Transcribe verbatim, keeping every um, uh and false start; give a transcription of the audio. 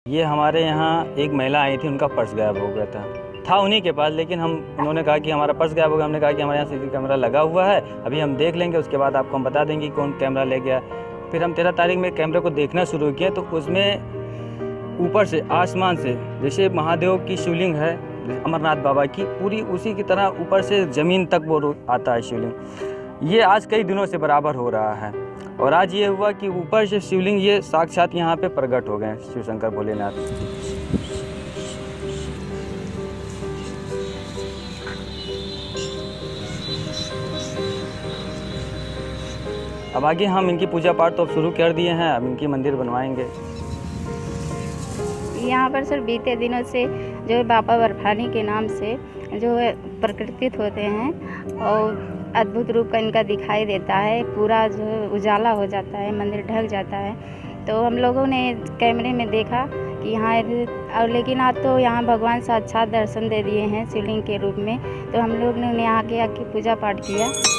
ये हमारे यहाँ एक महिला आई थी, उनका पर्स गायब हो गया था था उन्हीं के पास, लेकिन हम उन्होंने कहा कि हमारा पर्स गायब हो गया। हमने कहा कि हमारे यहाँ सीसीटीवी कैमरा लगा हुआ है, अभी हम देख लेंगे, उसके बाद आपको हम बता देंगे कि कौन कैमरा ले गया। फिर हम तेरह तारीख में कैमरे को देखना शुरू किए तो उसमें ऊपर से आसमान से जैसे महादेव की शिवलिंग है अमरनाथ बाबा की, पूरी उसी की तरह ऊपर से ज़मीन तक वो आता है शिवलिंग। ये आज कई दिनों से बराबर हो रहा है और आज ये हुआ कि ऊपर से शिवलिंग ये साक्षात यहाँ पे प्रकट हो गए शिव शंकर भोलेनाथ। अब आगे हम इनकी पूजा पाठ तो अब शुरू कर दिए हैं, अब इनकी मंदिर बनवाएंगे। यहाँ पर सर बीते दिनों से जो है बाबा बर्फानी के नाम से जो है प्रकटित होते हैं और अद्भुत रूप का इनका दिखाई देता है, पूरा जो है उजाला हो जाता है, मंदिर ढक जाता है। तो हम लोगों ने कैमरे में देखा कि यहाँ और लेकिन आज तो यहाँ भगवान साक्षात दर्शन दे दिए हैं शिवलिंग के रूप में, तो हम लोग ने यहाँ के आके पूजा पाठ किया।